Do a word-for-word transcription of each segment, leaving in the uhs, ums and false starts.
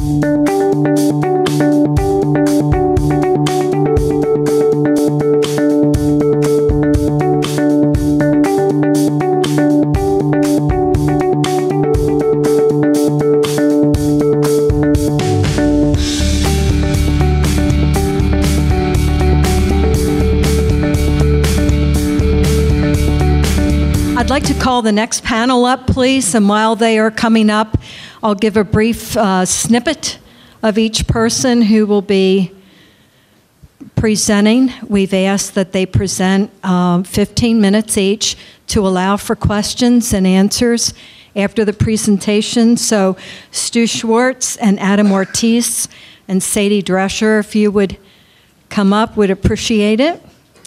I'd like to call the next panel up, please, and while they are coming up, I'll give a brief uh, snippet of each person who will be presenting. We've asked that they present um, fifteen minutes each to allow for questions and answers after the presentation. So Stu Schwartz and Adam Ortiz and Sadie Drescher, if you would come up, would appreciate it.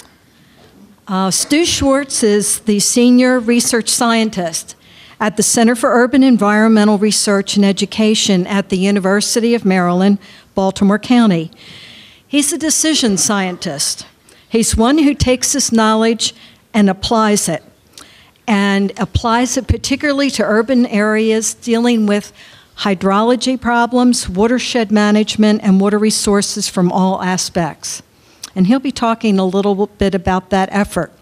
Uh, Stu Schwartz is the Senior Research Scientist at the Center for Urban Environmental Research and Education at the University of Maryland, Baltimore County. He's a decision scientist. He's one who takes this knowledge and applies it, and applies it particularly to urban areas dealing with hydrology problems, watershed management, and water resources from all aspects. And he'll be talking a little bit about that effort.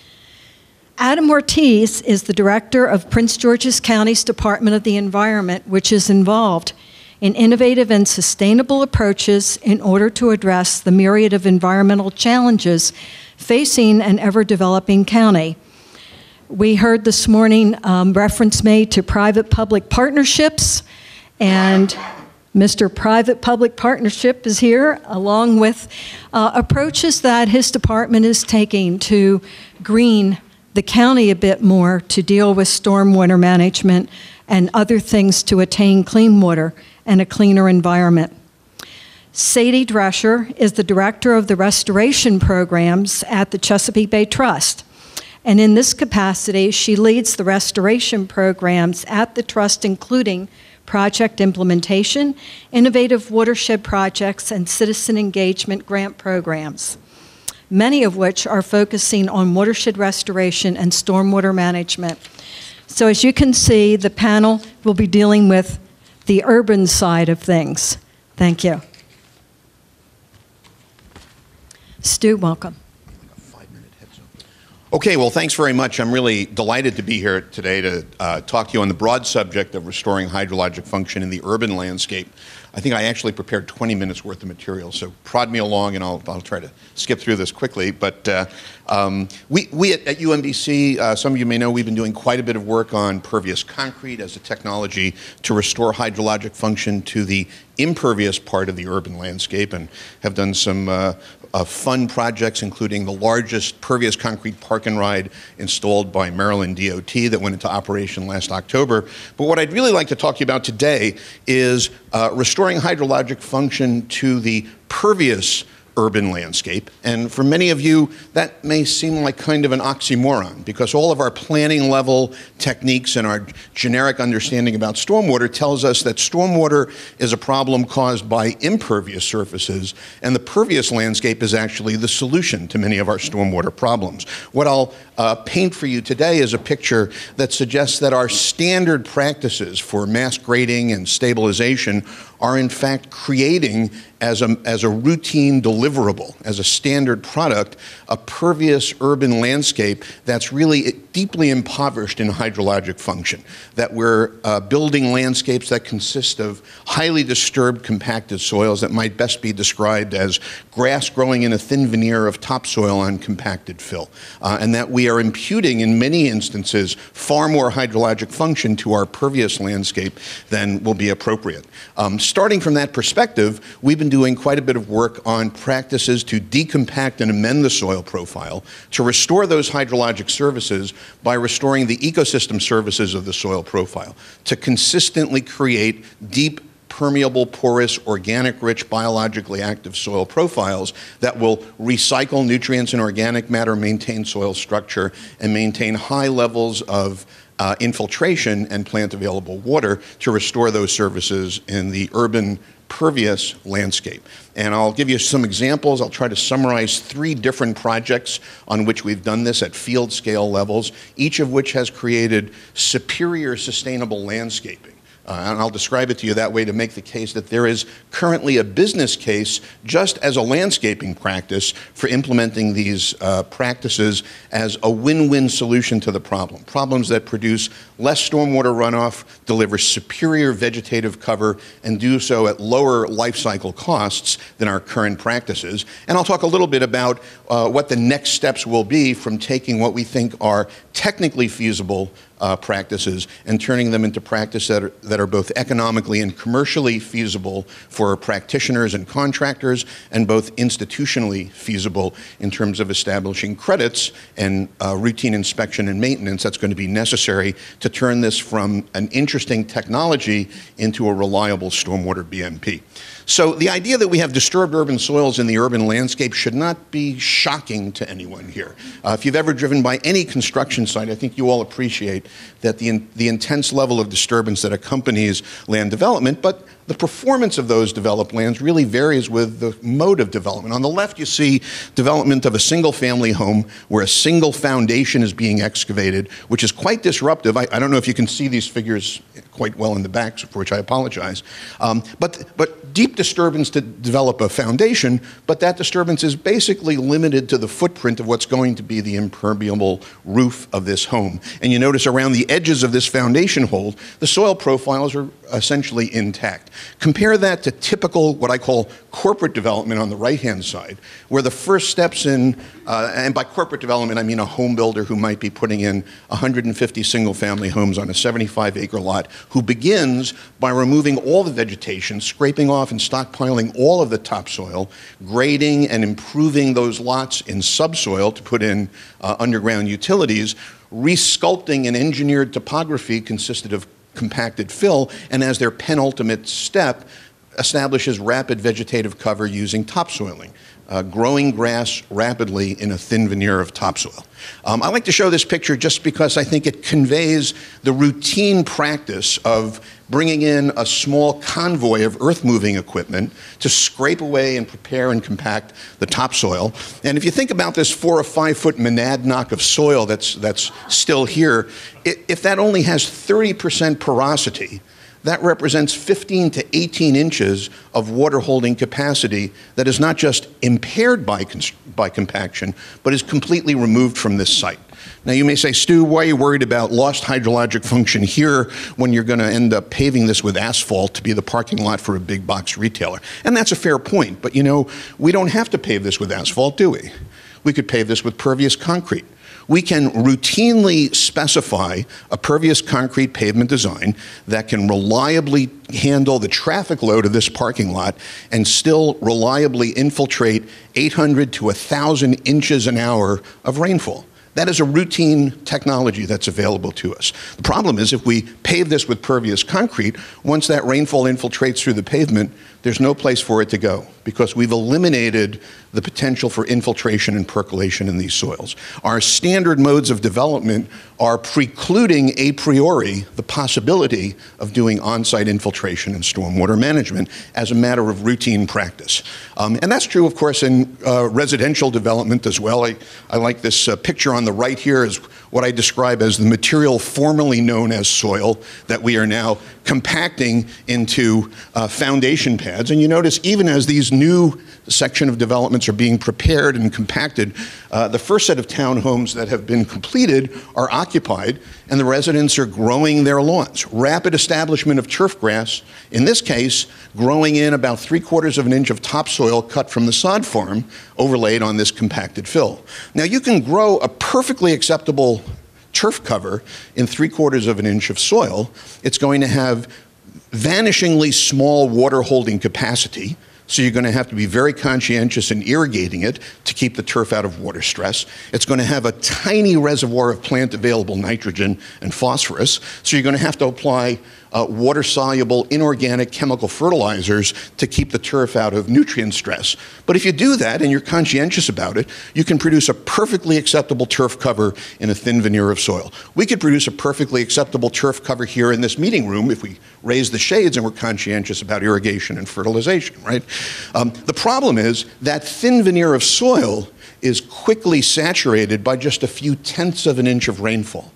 Adam Ortiz is the director of Prince George's County's Department of the Environment, which is involved in innovative and sustainable approaches in order to address the myriad of environmental challenges facing an ever-developing county. We heard this morning um, reference made to private-public partnerships, and Mister Private-Public Partnership is here, along with uh, approaches that his department is taking to green the county a bit more to deal with stormwater management and other things to attain clean water and a cleaner environment. Sadie Drescher is the director of the restoration programs at the Chesapeake Bay Trust. And in this capacity, she leads the restoration programs at the Trust, including project implementation, innovative watershed projects, and citizen engagement grant programs, many of which are focusing on watershed restoration and stormwater management. So as you can see, the panel will be dealing with the urban side of things. Thank you. Stu, welcome. Okay, well, thanks very much. I'm really delighted to be here today to uh, talk to you on the broad subject of restoring hydrologic function in the urban landscape. I think I actually prepared twenty minutes worth of material, so prod me along and I'll, I'll try to skip through this quickly. But uh, um, we, we at, at U M B C, uh, some of you may know, we've been doing quite a bit of work on pervious concrete as a technology to restore hydrologic function to the impervious part of the urban landscape, and have done some uh, uh, fun projects, including the largest pervious concrete park and ride installed by Maryland D O T that went into operation last October. But what I'd really like to talk to you about today is uh, restoring hydrologic function to the pervious urban landscape. And for many of you, that may seem like kind of an oxymoron, because all of our planning level techniques and our generic understanding about stormwater tells us that stormwater is a problem caused by impervious surfaces, and the pervious landscape is actually the solution to many of our stormwater problems. What I'll uh, paint for you today is a picture that suggests that our standard practices for mass grading and stabilization are in fact creating as a, as a routine deliverable, as a standard product, a pervious urban landscape that's really deeply impoverished in hydrologic function, that we're uh, building landscapes that consist of highly disturbed compacted soils that might best be described as grass growing in a thin veneer of topsoil on compacted fill, uh, and that we are imputing in many instances far more hydrologic function to our pervious landscape than will be appropriate. Um, starting from that perspective, we've been doing quite a bit of work on practices to decompact and amend the soil profile to restore those hydrologic services by restoring the ecosystem services of the soil profile, to consistently create deep, permeable, porous, organic-rich, biologically active soil profiles that will recycle nutrients and organic matter, maintain soil structure, and maintain high levels of uh, infiltration and plant-available water to restore those services in the urban pervious landscape. And I'll give you some examples. I'll try to summarize three different projects on which we've done this at field scale levels, each of which has created superior sustainable landscaping Uh, and I'll describe it to you that way to make the case that there is currently a business case just as a landscaping practice for implementing these uh, practices as a win-win solution to the problem. Problems that produce less stormwater runoff, deliver superior vegetative cover, and do so at lower life cycle costs than our current practices. And I'll talk a little bit about uh, what the next steps will be from taking what we think are technically feasible Uh, practices and turning them into practices that are, that are both economically and commercially feasible for practitioners and contractors, and both institutionally feasible in terms of establishing credits and uh, routine inspection and maintenance that's going to be necessary to turn this from an interesting technology into a reliable stormwater B M P. So the idea that we have disturbed urban soils in the urban landscape should not be shocking to anyone here. Uh, if you've ever driven by any construction site, I think you all appreciate that the, in, the intense level of disturbance that accompanies land development, but the performance of those developed lands really varies with the mode of development. On the left, you see development of a single-family home where a single foundation is being excavated, which is quite disruptive. I, I don't know if you can see these figures quite well in the back, for which I apologize. Um, but, but deep disturbance to develop a foundation, but that disturbance is basically limited to the footprint of what's going to be the impermeable roof of this home. And you notice around the edges of this foundation hole, the soil profiles are essentially intact. Compare that to typical, what I call corporate development on the right-hand side, where the first steps in, uh, and by corporate development I mean a home builder who might be putting in one hundred fifty single-family homes on a seventy-five acre lot, who begins by removing all the vegetation, scraping off and stockpiling all of the topsoil, grading and improving those lots in subsoil to put in uh, underground utilities, resculpting an engineered topography consisted of compacted fill, and as their penultimate step, establishes rapid vegetative cover using topsoiling, uh, growing grass rapidly in a thin veneer of topsoil. Um, I like to show this picture just because I think it conveys the routine practice of bringing in a small convoy of earth-moving equipment to scrape away and prepare and compact the topsoil. And if you think about this four or five foot monadnock of soil that's, that's still here, it, if that only has thirty percent porosity, that represents fifteen to eighteen inches of water holding capacity that is not just impaired by, by compaction, but is completely removed from this site. Now you may say, Stu, why are you worried about lost hydrologic function here when you're going to end up paving this with asphalt to be the parking lot for a big box retailer? And that's a fair point, but you know, we don't have to pave this with asphalt, do we? We could pave this with pervious concrete. We can routinely specify a pervious concrete pavement design that can reliably handle the traffic load of this parking lot and still reliably infiltrate eight hundred to one thousand inches an hour of rainfall. That is a routine technology that's available to us. The problem is if we pave this with pervious concrete, once that rainfall infiltrates through the pavement, there's no place for it to go because we've eliminated the potential for infiltration and percolation in these soils. Our standard modes of development are precluding a priori the possibility of doing on-site infiltration and stormwater management as a matter of routine practice. Um, and that's true, of course, in uh, residential development as well. I, I like this uh, picture on the right here is what I describe as the material formerly known as soil that we are now compacting into uh, foundation pads. And you notice even as these new section of developments are being prepared and compacted, uh, the first set of townhomes that have been completed are occupied and the residents are growing their lawns. Rapid establishment of turf grass, in this case, growing in about three quarters of an inch of topsoil cut from the sod farm overlaid on this compacted fill. Now you can grow a perfectly acceptable turf cover in three quarters of an inch of soil. It's going to have vanishingly small water holding capacity. So you're going to have to be very conscientious in irrigating it to keep the turf out of water stress. It's going to have a tiny reservoir of plant available nitrogen and phosphorus. So you're going to have to apply uh, water-soluble inorganic chemical fertilizers to keep the turf out of nutrient stress. But if you do that and you're conscientious about it, you can produce a perfectly acceptable turf cover in a thin veneer of soil. We could produce a perfectly acceptable turf cover here in this meeting room if we raise the shades and we're conscientious about irrigation and fertilization, right? Um, the problem is that thin veneer of soil is quickly saturated by just a few tenths of an inch of rainfall.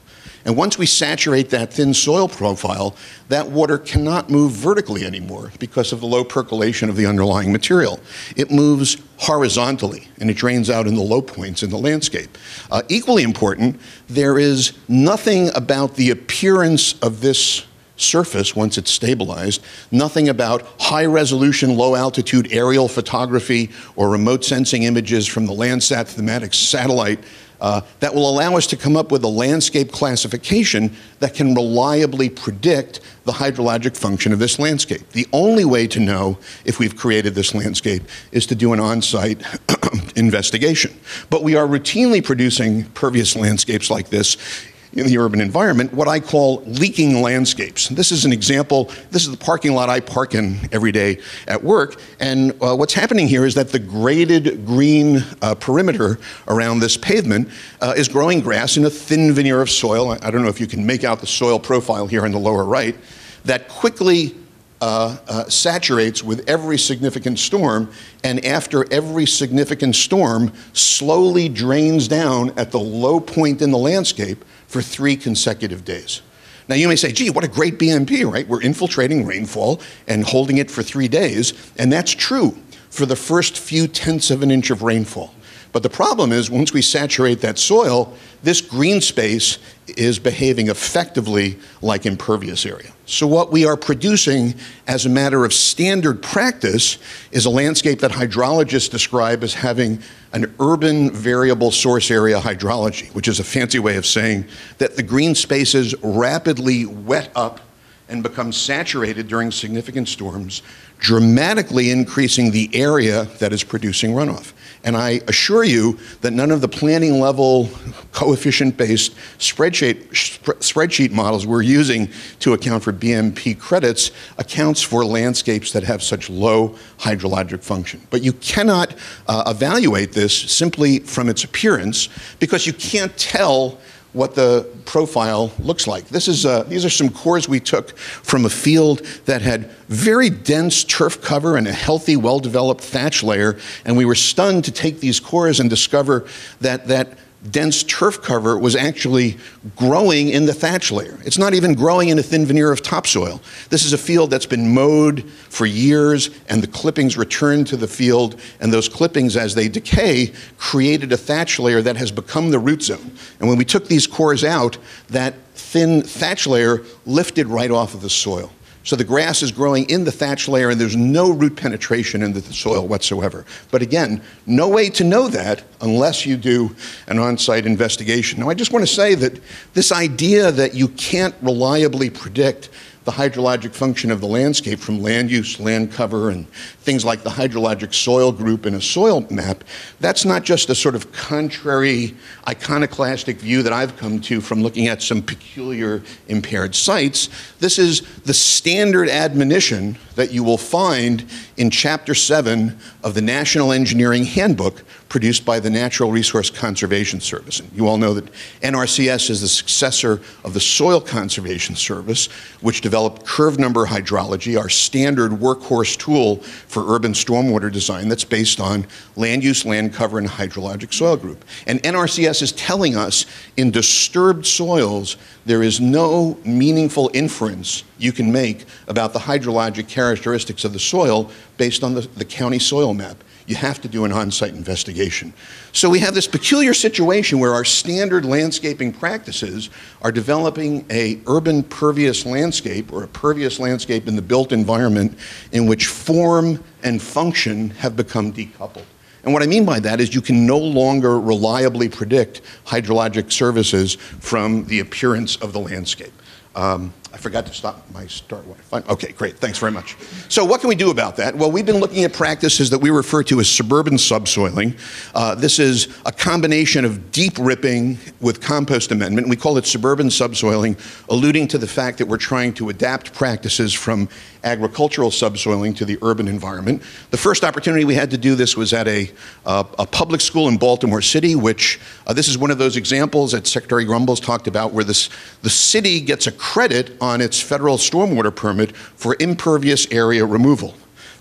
And once we saturate that thin soil profile, that water cannot move vertically anymore because of the low percolation of the underlying material. It moves horizontally, and it drains out in the low points in the landscape. Uh, equally important, there is nothing about the appearance of this surface once it's stabilized, nothing about high-resolution, low-altitude aerial photography or remote sensing images from the Landsat thematic satellite uh, that will allow us to come up with a landscape classification that can reliably predict the hydrologic function of this landscape. The only way to know if we've created this landscape is to do an on-site investigation. But we are routinely producing pervious landscapes like this in the urban environment, what I call leaking landscapes. This is an example. This is the parking lot I park in every day at work. And uh, what's happening here is that the graded green uh, perimeter around this pavement uh, is growing grass in a thin veneer of soil. I, I don't know if you can make out the soil profile here in the lower right, that quickly Uh, uh, saturates with every significant storm, and after every significant storm, slowly drains down at the low point in the landscape for three consecutive days. Now you may say, gee, what a great B M P, right? We're infiltrating rainfall and holding it for three days, and that's true for the first few tenths of an inch of rainfall. But the problem is, once we saturate that soil, this green space is behaving effectively like impervious area. So what we are producing as a matter of standard practice is a landscape that hydrologists describe as having an urban variable source area hydrology, which is a fancy way of saying that the green spaces rapidly wet up and become saturated during significant storms, dramatically increasing the area that is producing runoff. And I assure you that none of the planning level coefficient-based spreadsheet, spreadsheet models we're using to account for B M P credits accounts for landscapes that have such low hydrologic function. But you cannot uh, evaluate this simply from its appearance because you can't tell what the profile looks like. This is, uh, these are some cores we took from a field that had very dense turf cover and a healthy, well-developed thatch layer, and we were stunned to take these cores and discover that that dense turf cover was actually growing in the thatch layer. It's not even growing in a thin veneer of topsoil. This is a field that's been mowed for years, and the clippings returned to the field, and those clippings, as they decay, created a thatch layer that has become the root zone. And when we took these cores out, that thin thatch layer lifted right off of the soil. So the grass is growing in the thatch layer, and there's no root penetration into the soil whatsoever. But again, no way to know that unless you do an on-site investigation. Now, I just want to say that this idea that you can't reliably predict the hydrologic function of the landscape from land use, land cover, and things like the hydrologic soil group in a soil map, that's not just a sort of contrary iconoclastic view that I've come to from looking at some peculiar impaired sites. This is the standard admonition that you will find in Chapter seven of the National Engineering Handbook produced by the Natural Resource Conservation Service. And you all know that N R C S is the successor of the Soil Conservation Service, which developed curve number hydrology, our standard workhorse tool for urban stormwater design that's based on land use, land cover, and hydrologic soil group. And N R C S is telling us in disturbed soils, there is no meaningful inference you can make about the hydrologic characteristics of the soil based on the, the county soil map. You have to do an on-site investigation. So we have this peculiar situation where our standard landscaping practices are developing a urban pervious landscape or a pervious landscape in the built environment in which form and function have become decoupled. And what I mean by that is you can no longer reliably predict hydrologic services from the appearance of the landscape. Um, I forgot to stop my start. Okay, great, thanks very much. So what can we do about that? Well, we've been looking at practices that we refer to as suburban subsoiling. Uh, this is a combination of deep ripping with compost amendment. We call it suburban subsoiling, alluding to the fact that we're trying to adapt practices from agricultural subsoiling to the urban environment. The first opportunity we had to do this was at a, uh, a public school in Baltimore City, which uh, this is one of those examples that Secretary Grumbles talked about where this, the city gets a credit on its federal stormwater permit for impervious area removal.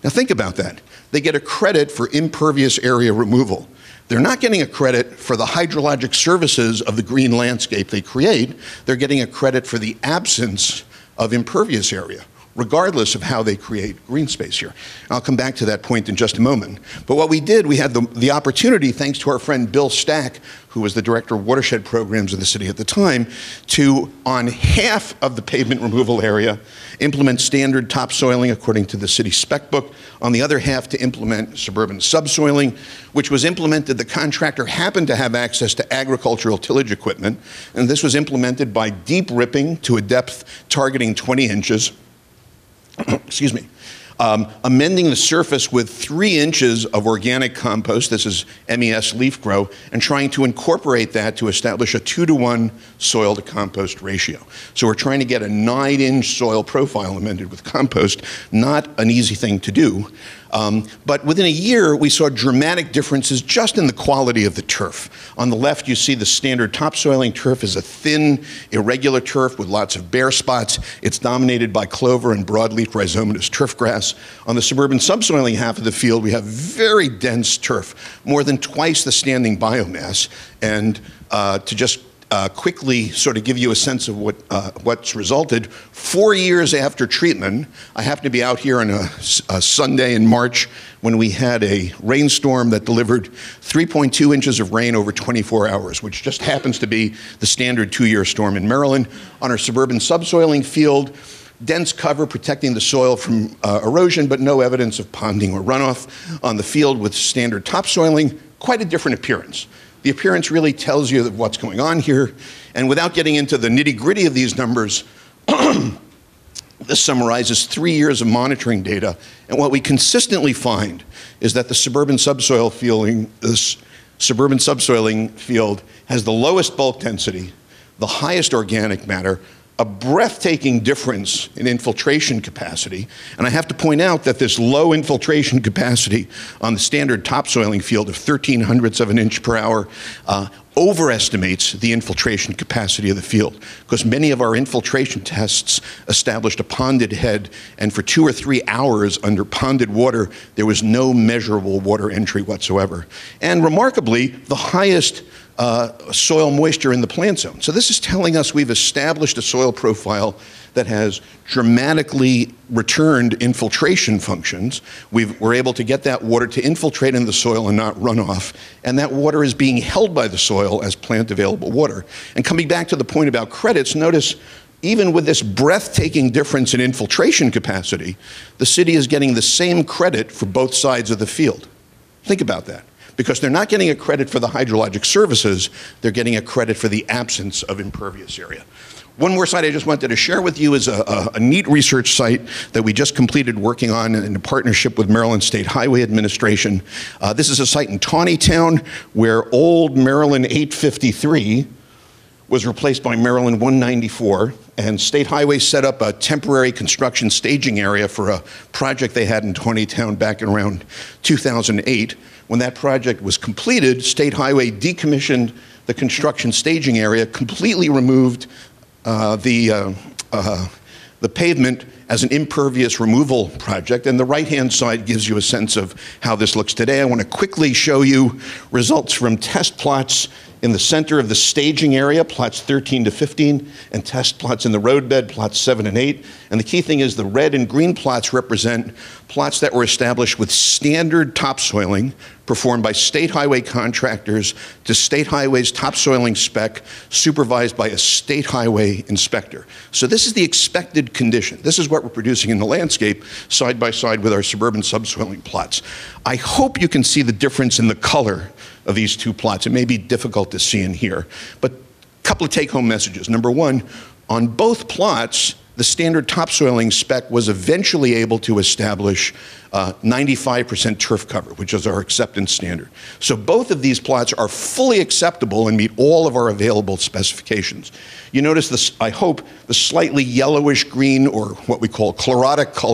Now think about that. They get a credit for impervious area removal. They're not getting a credit for the hydrologic services of the green landscape they create. They're getting a credit for the absence of impervious area, regardless of how they create green space here. I'll come back to that point in just a moment. But what we did, we had the, the opportunity, thanks to our friend Bill Stack, who was the director of watershed programs in the city at the time, to, on half of the pavement removal area, implement standard topsoiling according to the city spec book. On the other half, to implement suburban subsoiling, which was implemented. The contractor happened to have access to agricultural tillage equipment, and this was implemented by deep ripping to a depth targeting twenty inches. Excuse me, um, amending the surface with three inches of organic compost, this is M E S leaf grow, and trying to incorporate that to establish a two to one soil to compost ratio. So we're trying to get a nine inch soil profile amended with compost, not an easy thing to do. Um, but within a year, we saw dramatic differences just in the quality of the turf. On the left, you see the standard topsoiling turf is a thin, irregular turf with lots of bare spots. It's dominated by clover and broadleaf rhizomatous turf grass. On the suburban subsoiling half of the field, we have very dense turf, more than twice the standing biomass. And uh, to just Uh, quickly sort of give you a sense of what, uh, what's resulted. Four years after treatment, I happened to be out here on a, a Sunday in March when we had a rainstorm that delivered three point two inches of rain over twenty-four hours, which just happens to be the standard two-year storm in Maryland. On our suburban subsoiling field, dense cover protecting the soil from uh, erosion, but no evidence of ponding or runoff. On the field with standard topsoiling, quite a different appearance. The appearance really tells you what's going on here. And without getting into the nitty-gritty of these numbers, this summarizes three years of monitoring data. And what we consistently find is that the suburban subsoil fielding, this suburban subsoiling field has the lowest bulk density, the highest organic matter, a breathtaking difference in infiltration capacity. And I have to point out that this low infiltration capacity on the standard topsoiling field of thirteen hundredths of an inch per hour uh, overestimates the infiltration capacity of the field, because many of our infiltration tests established a ponded head, and for two or three hours under ponded water, there was no measurable water entry whatsoever. And remarkably, the highest Uh, soil moisture in the plant zone. So this is telling us we've established a soil profile that has dramatically returned infiltration functions. We've, we're able to get that water to infiltrate in the soil and not run off, and that water is being held by the soil as plant available water. And coming back to the point about credits, notice even with this breathtaking difference in infiltration capacity, the city is getting the same credit for both sides of the field. Think about that. Because they're not getting a credit for the hydrologic services, they're getting a credit for the absence of impervious area. One more site I just wanted to share with you is a, a, a neat research site that we just completed working on in a partnership with Maryland State Highway Administration. Uh, this is a site in Taneytown where old Maryland eight fifty-three was replaced by Maryland one ninety-four, and State Highway set up a temporary construction staging area for a project they had in Taneytown back in around two thousand eight. When that project was completed, State Highway decommissioned the construction staging area, completely removed uh, the, uh, uh, the pavement as an impervious removal project, and the right-hand side gives you a sense of how this looks today. I want to quickly show you results from test plots in the center of the staging area, plots thirteen to fifteen, and test plots in the roadbed, plots seven and eight. And the key thing is the red and green plots represent plots that were established with standard topsoiling performed by state highway contractors to State Highway's topsoiling spec supervised by a state highway inspector. So this is the expected condition. This is what we're producing in the landscape side by side with our suburban subsoiling plots. I hope you can see the difference in the color of these two plots. It may be difficult to see in here, but a couple of take-home messages. Number one, on both plots, the standard topsoiling spec was eventually able to establish uh, ninety-five percent turf cover, which is our acceptance standard. So both of these plots are fully acceptable and meet all of our available specifications. You notice this, I hope, the slightly yellowish green, or what we call chlorotic color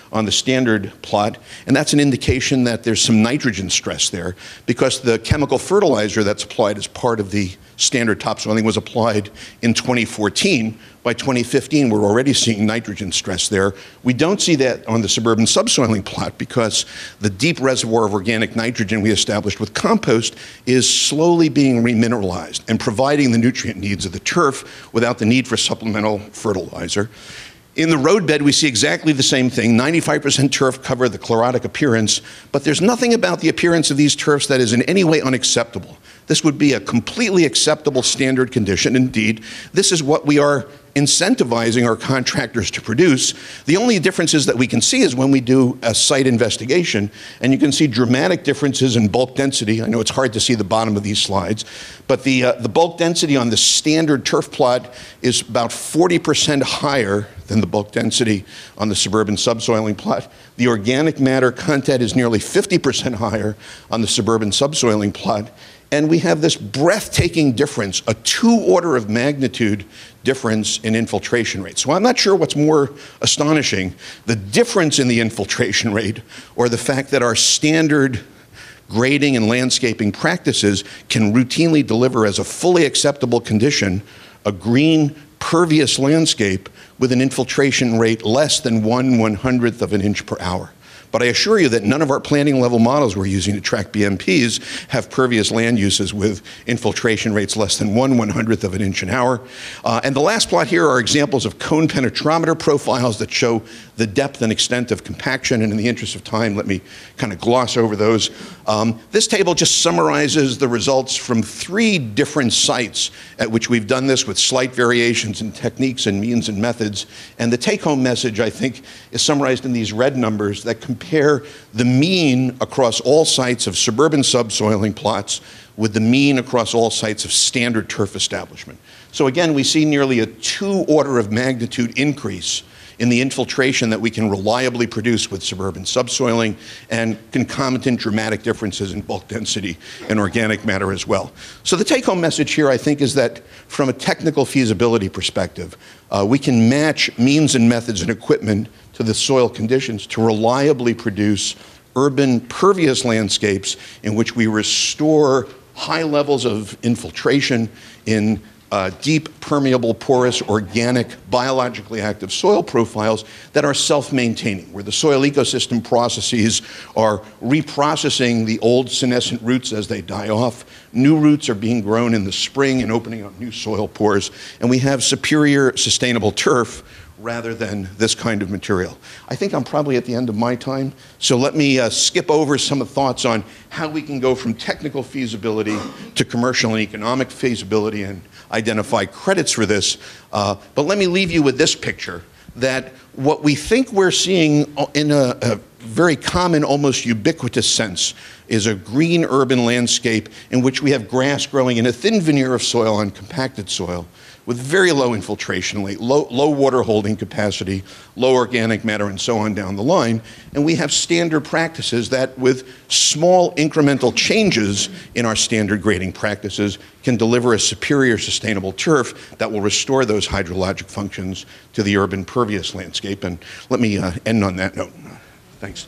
on the standard plot, and that's an indication that there's some nitrogen stress there, because the chemical fertilizer that's applied as part of the standard topsoiling was applied in twenty fourteen. By twenty fifteen, we're already seeing nitrogen stress there. We don't see that on the suburban subsoiling plot because the deep reservoir of organic nitrogen we established with compost is slowly being remineralized and providing the nutrient needs of the turf without the need for supplemental fertilizer. In the roadbed, we see exactly the same thing. ninety-five percent turf cover, the chlorotic appearance, but there's nothing about the appearance of these turfs that is in any way unacceptable. This would be a completely acceptable standard condition. Indeed, this is what we are incentivizing our contractors to produce. The only differences that we can see is when we do a site investigation, and you can see dramatic differences in bulk density. I know it's hard to see the bottom of these slides, but the, uh, the bulk density on the standard turf plot is about forty percent higher than the bulk density on the suburban subsoiling plot. The organic matter content is nearly fifty percent higher on the suburban subsoiling plot. And we have this breathtaking difference, a two order of magnitude difference in infiltration rate. So I'm not sure what's more astonishing, the difference in the infiltration rate or the fact that our standard grading and landscaping practices can routinely deliver as a fully acceptable condition a green, pervious landscape with an infiltration rate less than one one hundredth of an inch per hour. But I assure you that none of our planning level models we're using to track B M Ps have pervious land uses with infiltration rates less than one one hundredth of an inch an hour. Uh, and the last plot here are examples of cone penetrometer profiles that show the depth and extent of compaction. And in the interest of time, let me kind of gloss over those. Um, this table just summarizes the results from three different sites at which we've done this with slight variations in techniques and means and methods. And the take-home message, I think, is summarized in these red numbers that compare the mean across all sites of suburban subsoiling plots with the mean across all sites of standard turf establishment. So again, we see nearly a two order of magnitude increase in the infiltration that we can reliably produce with suburban subsoiling, and concomitant dramatic differences in bulk density and organic matter as well. So the take-home message here, I think, is that from a technical feasibility perspective, uh, we can match means and methods and equipment to the soil conditions to reliably produce urban pervious landscapes in which we restore high levels of infiltration in Uh, deep, permeable, porous, organic, biologically active soil profiles that are self-maintaining, where the soil ecosystem processes are reprocessing the old senescent roots as they die off. New roots are being grown in the spring and opening up new soil pores, and we have superior sustainable turf rather than this kind of material. I think I'm probably at the end of my time, so let me uh, skip over some of the thoughts on how we can go from technical feasibility to commercial and economic feasibility and identify credits for this. Uh, but let me leave you with this picture, that what we think we're seeing in a, a very common, almost ubiquitous sense is a green urban landscape in which we have grass growing in a thin veneer of soil on compacted soil with very low infiltration rate, low, low water holding capacity, low organic matter, and so on down the line. And we have standard practices that, with small incremental changes in our standard grading practices, can deliver a superior sustainable turf that will restore those hydrologic functions to the urban pervious landscape. And let me uh, end on that note. Thanks.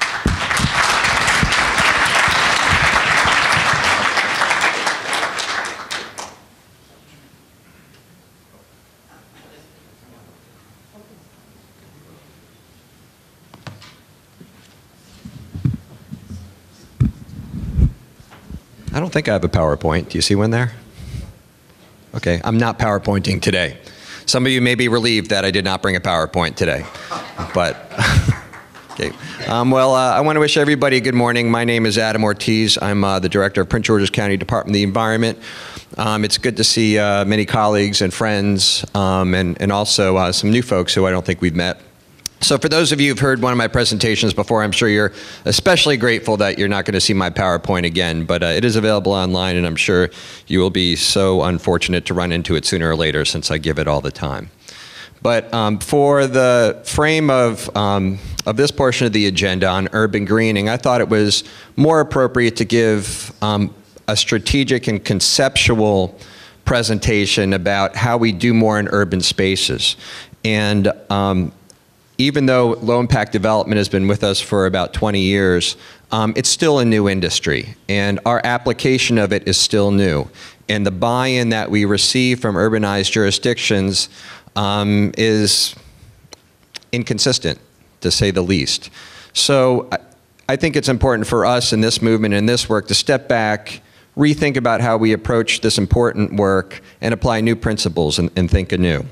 I don't think I have a PowerPoint. Do you see one there? Okay, I'm not PowerPointing today. Some of you may be relieved that I did not bring a PowerPoint today, but okay. Um, well, uh, I want to wish everybody a good morning. My name is Adam Ortiz. I'm uh, the director of Prince George's County Department of the Environment. Um, it's good to see uh, many colleagues and friends, um, and, and also uh, some new folks who I don't think we've met. So for those of you who've heard one of my presentations before, I'm sure you're especially grateful that you're not going to see my PowerPoint again, but uh, it is available online, and I'm sure you will be so unfortunate to run into it sooner or later since I give it all the time. But um, for the frame of, um, of this portion of the agenda on urban greening, I thought it was more appropriate to give um, a strategic and conceptual presentation about how we do more in urban spaces. And um, even though low-impact development has been with us for about twenty years, um, it's still a new industry, and our application of it is still new. And the buy-in that we receive from urbanized jurisdictions um, is inconsistent, to say the least. So I, I think it's important for us in this movement and this work to step back, rethink about how we approach this important work, and apply new principles and, and think anew.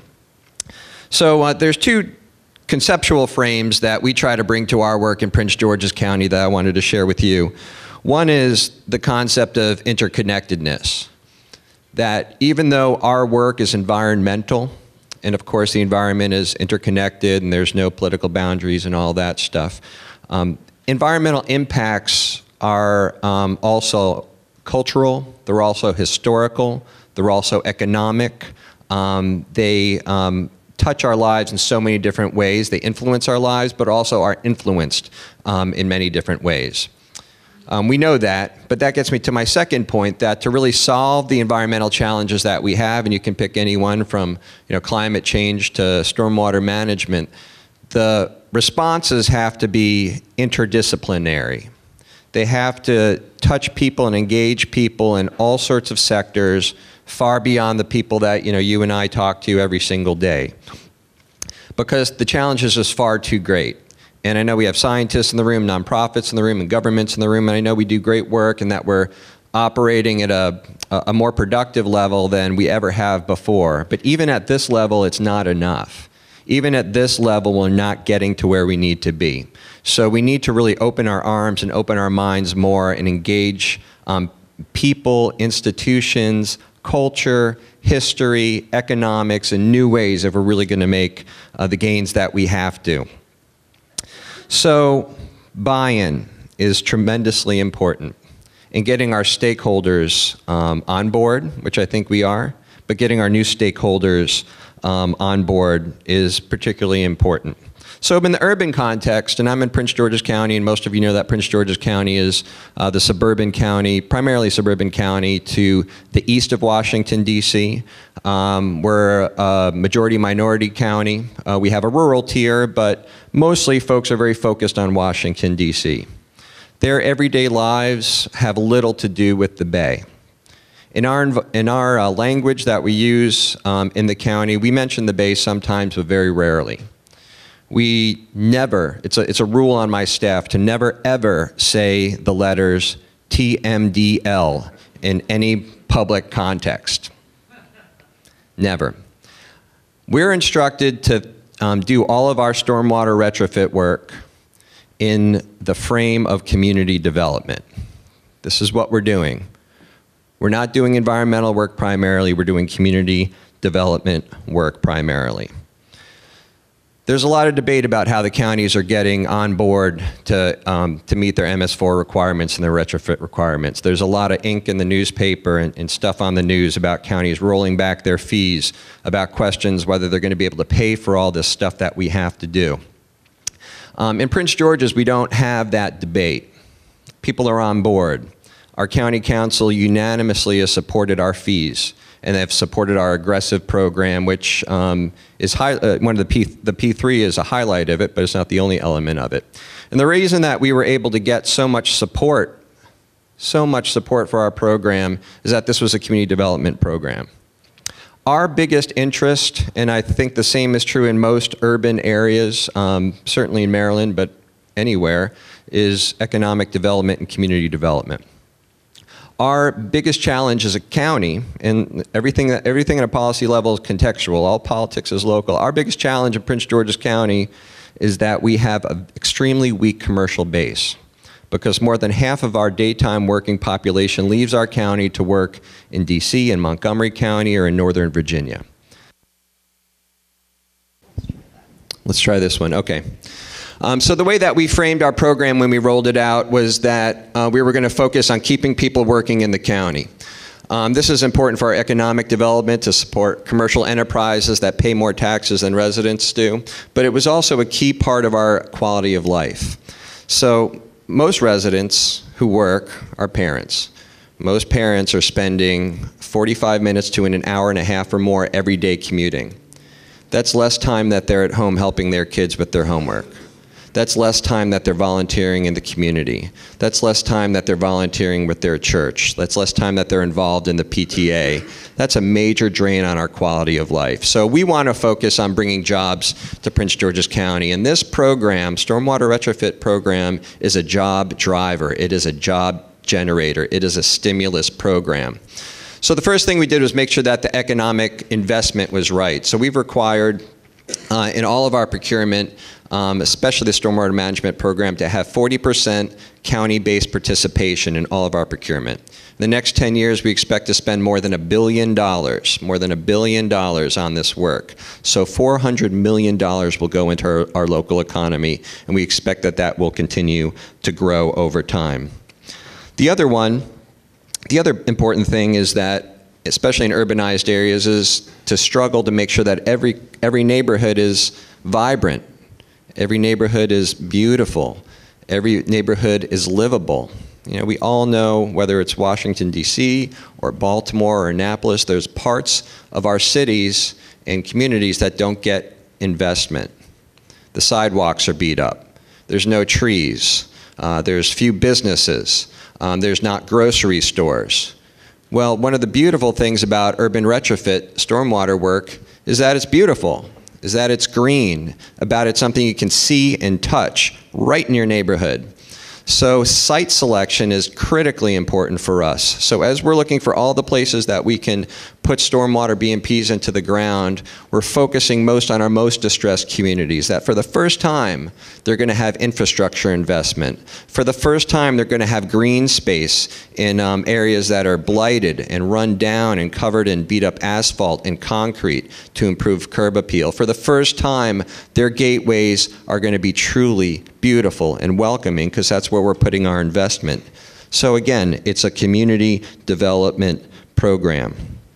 So uh, there's two conceptual frames that we try to bring to our work in Prince George's County that I wanted to share with you. One is the concept of interconnectedness, that even though our work is environmental, and of course the environment is interconnected and there's no political boundaries and all that stuff, um, environmental impacts are um, also cultural, they're also historical, they're also economic, um, they um, touch our lives in so many different ways. They influence our lives, but also are influenced um, in many different ways. Um, we know that, but that gets me to my second point, that to really solve the environmental challenges that we have, and you can pick any one from you know, climate change to stormwater management, the responses have to be interdisciplinary. They have to touch people and engage people in all sorts of sectors, far beyond the people that you know you and I talk to every single day, because the challenge is just far too great. And I know we have scientists in the room, nonprofits in the room, and governments in the room, and I know we do great work and that we're operating at a, a more productive level than we ever have before. But even at this level, it's not enough. Even at this level, we're not getting to where we need to be. So we need to really open our arms and open our minds more and engage um, people, institutions, culture, history, economics, and new ways if we're really going to make uh, the gains that we have to. So buy-in is tremendously important in getting our stakeholders um, on board, which I think we are, but getting our new stakeholders um, on board is particularly important. So in the urban context, and I'm in Prince George's County, and most of you know that Prince George's County is uh, the suburban county, primarily suburban county to the east of Washington, D C Um, we're a majority minority county. Uh, we have a rural tier, but mostly folks are very focused on Washington, D C Their everyday lives have little to do with the Bay. In our, in our uh, language that we use um, in the county, we mention the Bay sometimes, but very rarely. We never, it's a, it's a rule on my staff to never ever say the letters T M D L in any public context. Never. We're instructed to um, do all of our stormwater retrofit work in the frame of community development. This is what we're doing. We're not doing environmental work primarily, we're doing community development work primarily. There's a lot of debate about how the counties are getting on board to, um, to meet their M S four requirements and their retrofit requirements. There's a lot of ink in the newspaper and, and stuff on the news about counties rolling back their fees, about questions whether they're going to be able to pay for all this stuff that we have to do. Um, in Prince George's, we don't have that debate. People are on board. Our county council unanimously has supported our fees, and they've supported our aggressive program, which um, is high, uh, one of the P, the P three is a highlight of it, but it's not the only element of it. And the reason that we were able to get so much support, so much support for our program, is that this was a community development program. Our biggest interest, and I think the same is true in most urban areas, um, certainly in Maryland, but anywhere, is economic development and community development. Our biggest challenge as a county, and everything, that, everything at a policy level is contextual, all politics is local. Our biggest challenge in Prince George's County is that we have an extremely weak commercial base, because more than half of our daytime working population leaves our county to work in D C, in Montgomery County, or in Northern Virginia. Let's try this one, okay. Um, so the way that we framed our program when we rolled it out was that uh, we were going to focus on keeping people working in the county. Um, this is important for our economic development to support commercial enterprises that pay more taxes than residents do, but it was also a key part of our quality of life. So most residents who work are parents. Most parents are spending forty-five minutes to an hour and a half or more every day commuting. That's less time that they're at home helping their kids with their homework. That's less time that they're volunteering in the community. That's less time that they're volunteering with their church. That's less time that they're involved in the P T A. That's a major drain on our quality of life. So we want to focus on bringing jobs to Prince George's County. And this program, Stormwater Retrofit Program, is a job driver. It is a job generator. It is a stimulus program. So the first thing we did was make sure that the economic investment was right. So we've required uh, in all of our procurement, Um, especially the stormwater management program, to have forty percent county-based participation in all of our procurement. In the next ten years, we expect to spend more than a billion dollars, more than a billion dollars on this work. So four hundred million dollars will go into our, our local economy, and we expect that that will continue to grow over time. The other one, the other important thing is that, especially in urbanized areas, is to struggle to make sure that every, every neighborhood is vibrant. Every neighborhood is beautiful. Every neighborhood is livable. You know, we all know, whether it's Washington, D C, or Baltimore, or Annapolis, there's parts of our cities and communities that don't get investment. The sidewalks are beat up. There's no trees. Uh, there's few businesses. Um, there's not grocery stores. Well, one of the beautiful things about urban retrofit stormwater work is that it's beautiful. Is that it's green, about it's something you can see and touch right in your neighborhood. So site selection is critically important for us. So as we're looking for all the places that we can put stormwater B M Ps into the ground, we're focusing most on our most distressed communities, that for the first time, they're going to have infrastructure investment. For the first time, they're going to have green space in um, areas that are blighted and run down and covered in beat up asphalt and concrete to improve curb appeal. For the first time, their gateways are going to be truly beautiful and welcoming, because that's where we're putting our investment. So again, it's a community development program.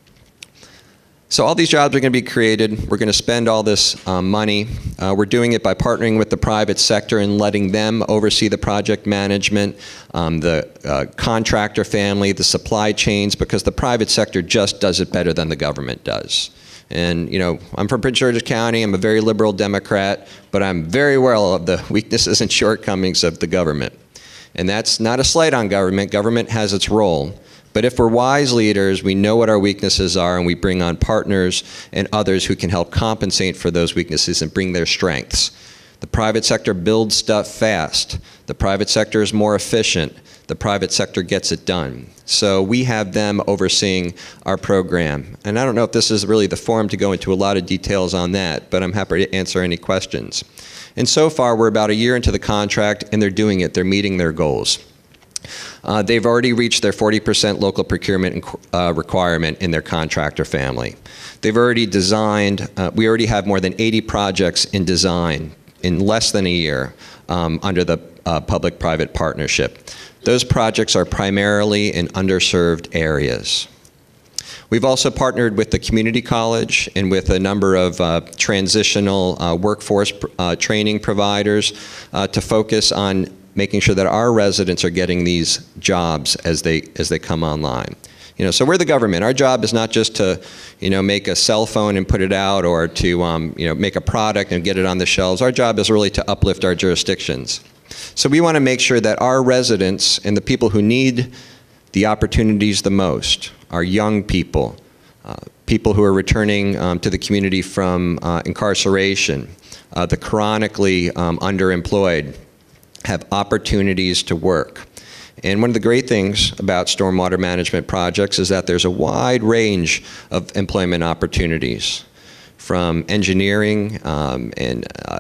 So all these jobs are going to be created. We're going to spend all this um, money. Uh, we're doing it by partnering with the private sector and letting them oversee the project management, um, the uh, contractor family, the supply chains, because the private sector just does it better than the government does. And, you know, I'm from Prince George's County. I'm a very liberal Democrat, but I'm very well of the weaknesses and shortcomings of the government. And that's not a slight on government. Government has its role. But if we're wise leaders, we know what our weaknesses are, and we bring on partners and others who can help compensate for those weaknesses and bring their strengths. The private sector builds stuff fast. The private sector is more efficient. The private sector gets it done. So we have them overseeing our program. And I don't know if this is really the forum to go into a lot of details on that, but I'm happy to answer any questions. And so far, we're about a year into the contract, and they're doing it. They're meeting their goals. Uh, they've already reached their forty percent local procurement uh, requirement in their contractor family. They've already designed, uh, we already have more than eighty projects in design in less than a year um, under the uh, public-private partnership. Those projects are primarily in underserved areas. We've also partnered with the community college and with a number of uh, transitional uh, workforce uh, training providers uh, to focus on making sure that our residents are getting these jobs as they as they come online. You know, so we're the government. Our job is not just to, you know, make a cell phone and put it out, or to, um, you know, make a product and get it on the shelves. Our job is really to uplift our jurisdictions. So we want to make sure that our residents and the people who need the opportunities the most, our young people, uh, people who are returning um, to the community from uh, incarceration, uh, the chronically um, underemployed, have opportunities to work. And one of the great things about stormwater management projects is that there's a wide range of employment opportunities, from engineering um, and, uh,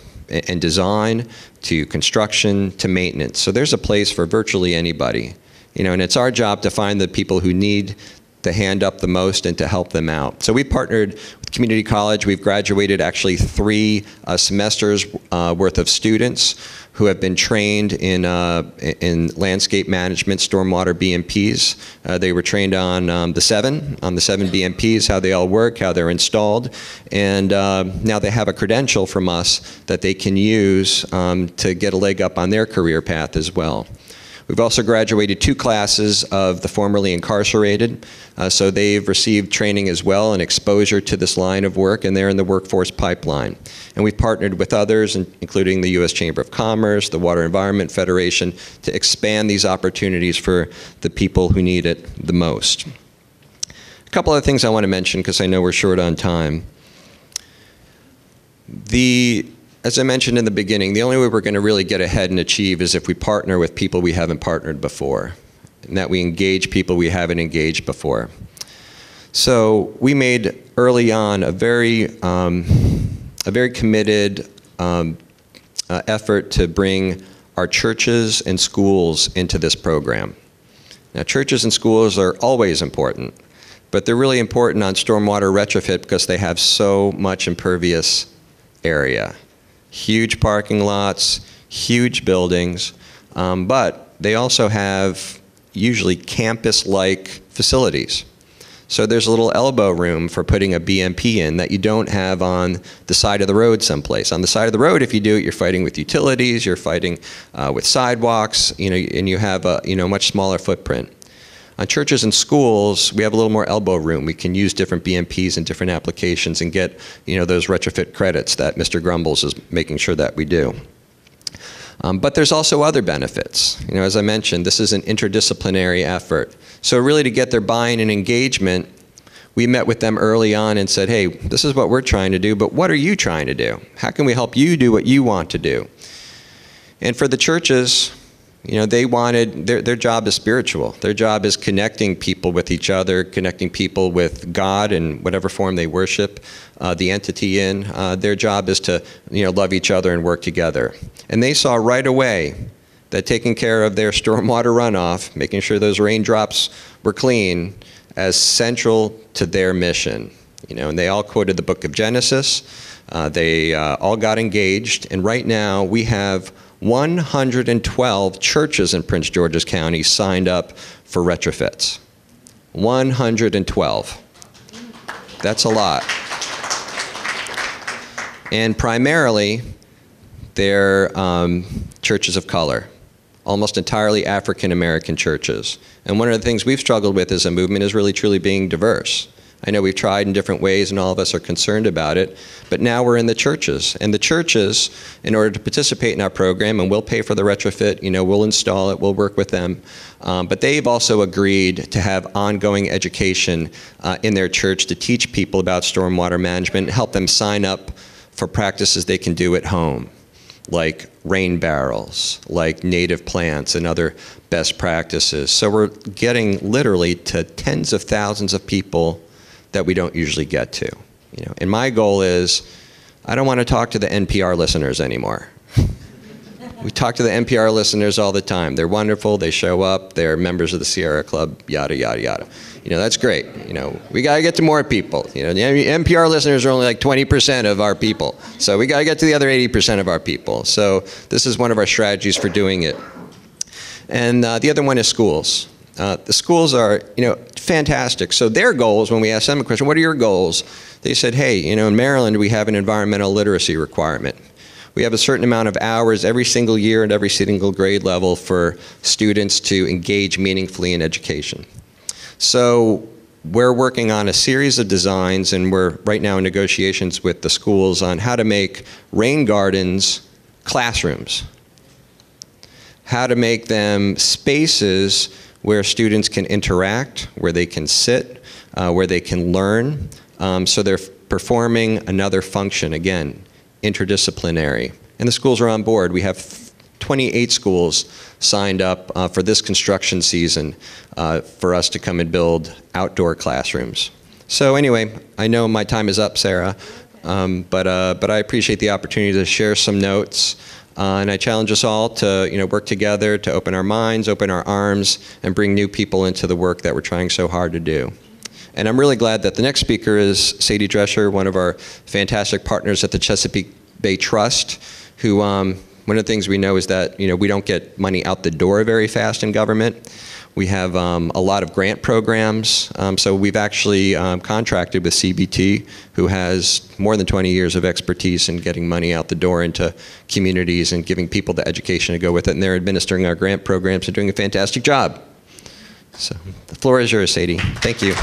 and design to construction to maintenance. So there's a place for virtually anybody. You know, and it's our job to find the people who need to hand up the most and to help them out. So we partnered with community college. We've graduated actually three uh, semesters uh, worth of students who have been trained in, uh, in landscape management, stormwater B M Ps. Uh, they were trained on um, the seven, on the seven B M Ps, how they all work, how they're installed, and uh, now they have a credential from us that they can use um, to get a leg up on their career path as well. We've also graduated two classes of the formerly incarcerated, uh, so they've received training as well and exposure to this line of work, and they're in the workforce pipeline. And we've partnered with others, including the U S Chamber of Commerce, the Water Environment Federation, to expand these opportunities for the people who need it the most. A couple other things I want to mention, because I know we're short on time. The As I mentioned in the beginning, the only way we're going to really get ahead and achieve is if we partner with people we haven't partnered before, and that we engage people we haven't engaged before. So we made early on a very, um, a very committed um, uh, effort to bring our churches and schools into this program. Now, churches and schools are always important, but they're really important on stormwater retrofit because they have so much impervious area. Huge parking lots, huge buildings, um, but they also have usually campus-like facilities. So there's a little elbow room for putting a B M P in that you don't have on the side of the road someplace. On the side of the road, if you do it, you're fighting with utilities, you're fighting uh, with sidewalks, you know, and you have a you know, much smaller footprint. On churches and schools, we have a little more elbow room. We can use different B M Ps in different applications and get, you know, those retrofit credits that Mister Grumbles is making sure that we do. Um, but there's also other benefits. You know, as I mentioned, this is an interdisciplinary effort. So really to get their buy-in and engagement, we met with them early on and said, hey, this is what we're trying to do, but what are you trying to do? How can we help you do what you want to do? And for the churches, you know, they wanted, their, their job is spiritual. Their job is connecting people with each other, connecting people with God in whatever form they worship uh, the entity in. Uh, their job is to, you know, love each other and work together. And they saw right away that taking care of their stormwater runoff, making sure those raindrops were clean, as central to their mission. You know, and they all quoted the book of Genesis. Uh, they uh, all got engaged, and right now we have one hundred twelve churches in Prince George's County signed up for retrofits. one hundred twelve. That's a lot. And primarily, they're um, churches of color, almost entirely African American churches. And one of the things we've struggled with as a movement is really truly being diverse. I know we've tried in different ways and all of us are concerned about it, but now we're in the churches. And the churches, in order to participate in our program, and we'll pay for the retrofit, you know, we'll install it, we'll work with them, um, but they've also agreed to have ongoing education uh, in their church to teach people about stormwater management and help them sign up for practices they can do at home, like rain barrels, like native plants and other best practices. So we're getting literally to tens of thousands of people that we don't usually get to. You know, and my goal is, I don't want to talk to the N P R listeners anymore. We talk to the N P R listeners all the time. They're wonderful, they show up, they're members of the Sierra Club, yada, yada, yada. You know, that's great. You know, we gotta get to more people. You know, the N P R listeners are only like twenty percent of our people. So we gotta get to the other eighty percent of our people. So this is one of our strategies for doing it. And uh, the other one is schools. Uh, the schools are, you know, fantastic. So their goals, when we asked them a question, what are your goals? They said, hey, you know, in Maryland, we have an environmental literacy requirement. We have a certain amount of hours every single year at every single grade level for students to engage meaningfully in education. So we're working on a series of designs, and we're right now in negotiations with the schools on how to make rain gardens classrooms, how to make them spaces where students can interact, where they can sit, uh, where they can learn. Um, so they're performing another function, again, interdisciplinary. And the schools are on board. We have twenty-eight schools signed up uh, for this construction season uh, for us to come and build outdoor classrooms. So anyway, I know my time is up, Sarah, um, but, uh, but I appreciate the opportunity to share some notes. Uh, and I challenge us all to, you know, work together to open our minds, open our arms, and bring new people into the work that we're trying so hard to do. And I'm really glad that the next speaker is Sadie Drescher, one of our fantastic partners at the Chesapeake Bay Trust, who um, one of the things we know is that, you know, we don't get money out the door very fast in government. We have um, a lot of grant programs, um, so we've actually um, contracted with C B T, who has more than twenty years of expertise in getting money out the door into communities and giving people the education to go with it, and they're administering our grant programs and doing a fantastic job. So the floor is yours, Sadie. Thank you.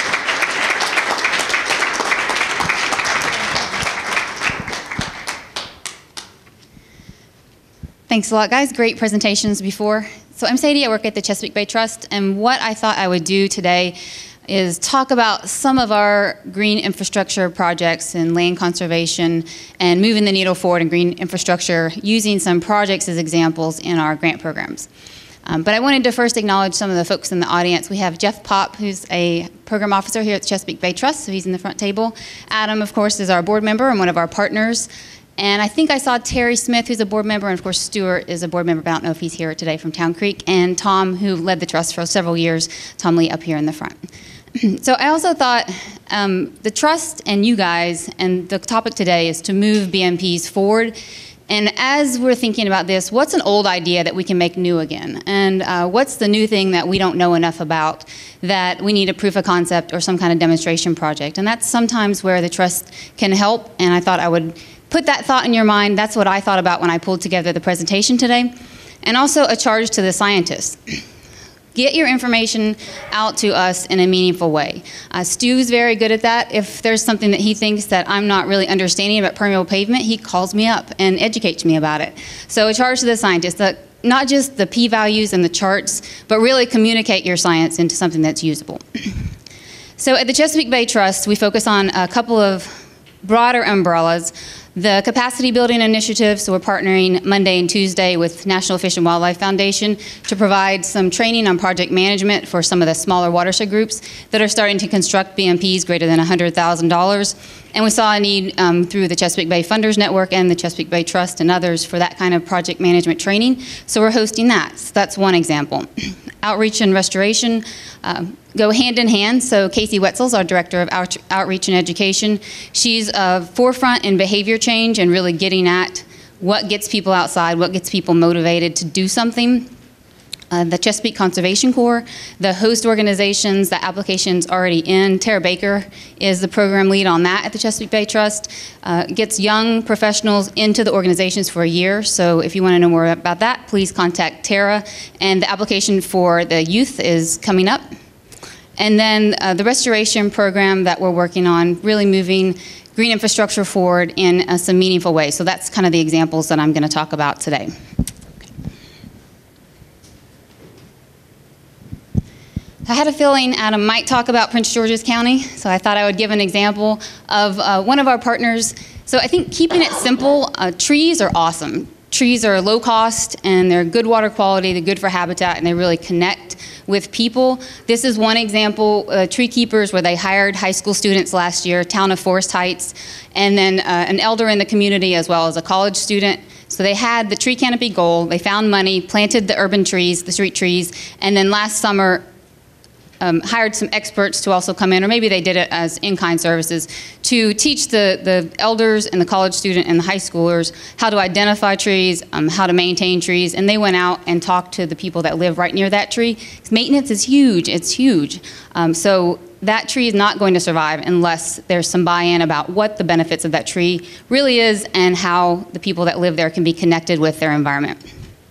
Thanks a lot, guys. Great presentations before. So I'm Sadie, I work at the Chesapeake Bay Trust, and what I thought I would do today is talk about some of our green infrastructure projects and land conservation and moving the needle forward in green infrastructure using some projects as examples in our grant programs. Um, but I wanted to first acknowledge some of the folks in the audience. We have Jeff Popp, who's a program officer here at the Chesapeake Bay Trust, so he's in the front table. Adam, of course, is our board member and one of our partners. And I think I saw Terry Smith, who's a board member, and of course Stuart is a board member, but I don't know if he's here today from Town Creek, and Tom, who led the trust for several years, Tom Lee up here in the front. So I also thought um, the trust and you guys, and the topic today is to move B M Ps forward. And as we're thinking about this, what's an old idea that we can make new again? And uh, what's the new thing that we don't know enough about that we need a proof of concept or some kind of demonstration project? And that's sometimes where the trust can help, and I thought I would put that thought in your mind. That's what I thought about when I pulled together the presentation today. And also a charge to the scientists. Get your information out to us in a meaningful way. Uh, Stu's very good at that. If there's something that he thinks that I'm not really understanding about permeable pavement, he calls me up and educates me about it. So a charge to the scientists, that not just the p-values and the charts, but really communicate your science into something that's usable. So at the Chesapeake Bay Trust, we focus on a couple of broader umbrellas. The capacity building initiative, so we're partnering Monday and Tuesday with National Fish and Wildlife Foundation to provide some training on project management for some of the smaller watershed groups that are starting to construct B M Ps greater than one hundred thousand dollars. And we saw a need um, through the Chesapeake Bay Funders Network and the Chesapeake Bay Trust and others for that kind of project management training. So we're hosting that. So that's one example. Outreach and restoration uh, go hand in hand. So Casey Wetzel's our Director of Out Outreach and Education. She's uh, forefront in behavior change and really getting at what gets people outside, what gets people motivated to do something. Uh, the Chesapeake Conservation Corps, the host organizations, the application's already in. Tara Baker is the program lead on that at the Chesapeake Bay Trust. Uh, gets young professionals into the organizations for a year, so if you want to know more about that, please contact Tara. And the application for the youth is coming up. And then uh, the restoration program that we're working on, really moving green infrastructure forward in uh, some meaningful ways. So that's kind of the examples that I'm going to talk about today. I had a feeling Adam might talk about Prince George's County, so I thought I would give an example of uh, one of our partners. So I think keeping it simple, uh, trees are awesome. Trees are low cost and they're good water quality, they're good for habitat, and they really connect with people. This is one example, uh, Tree Keepers, where they hired high school students last year, town of Forest Heights, and then uh, an elder in the community as well as a college student. So they had the tree canopy goal, they found money, planted the urban trees, the street trees, and then last summer Um, hired some experts to also come in, or maybe they did it as in-kind services, to teach the, the elders and the college student and the high schoolers how to identify trees, um, how to maintain trees, and they went out and talked to the people that live right near that tree. Maintenance is huge, it's huge. Um, so that tree is not going to survive unless there's some buy-in about what the benefits of that tree really is and how the people that live there can be connected with their environment.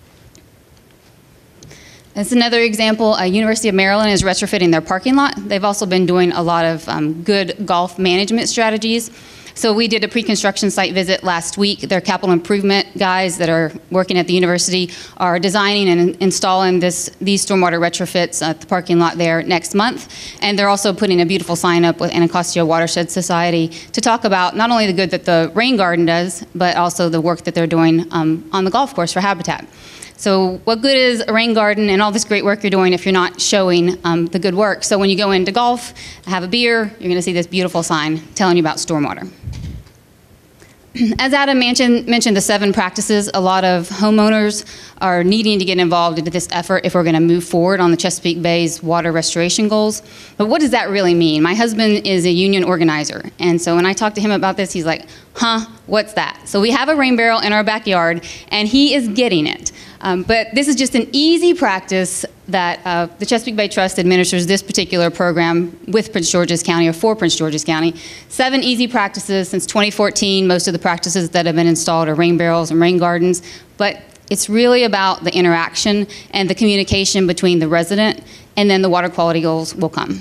That's another example. Uh, University of Maryland is retrofitting their parking lot. They've also been doing a lot of um, good golf management strategies. So we did a pre-construction site visit last week. Their capital improvement guys that are working at the university are designing and installing this, these stormwater retrofits at the parking lot there next month. And they're also putting a beautiful sign up with Anacostia Watershed Society to talk about not only the good that the rain garden does, but also the work that they're doing um, on the golf course for habitat. So what good is a rain garden and all this great work you're doing if you're not showing um, the good work? So when you go into golf, have a beer, you're going to see this beautiful sign telling you about stormwater. As Adam mentioned, mentioned the seven practices, a lot of homeowners are needing to get involved into this effort if we're going to move forward on the Chesapeake Bay's water restoration goals. But what does that really mean? My husband is a union organizer, and so when I talk to him about this, he's like, huh, what's that? So we have a rain barrel in our backyard, and he is getting it. Um, but this is just an easy practice that uh, the Chesapeake Bay Trust administers this particular program with Prince George's County, or for Prince George's County. Seven easy practices since twenty fourteen. Most of the practices that have been installed are rain barrels and rain gardens, but it's really about the interaction and the communication between the resident, and then the water quality goals will come.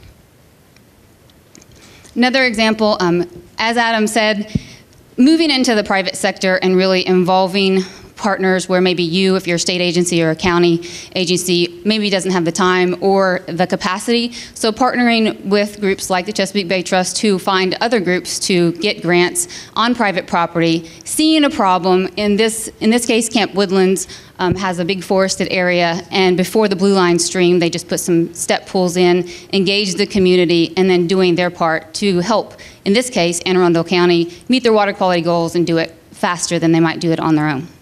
Another example, um, as Adam said, moving into the private sector and really involving partners where maybe you, if you're a state agency or a county agency, maybe doesn't have the time or the capacity. So partnering with groups like the Chesapeake Bay Trust to find other groups to get grants on private property, seeing a problem, in this, in this case, Camp Woodlands um, has a big forested area, and before the Blue Line stream, they just put some step pools in, engage the community, and then doing their part to help, in this case, Anne Arundel County, meet their water quality goals and do it faster than they might do it on their own.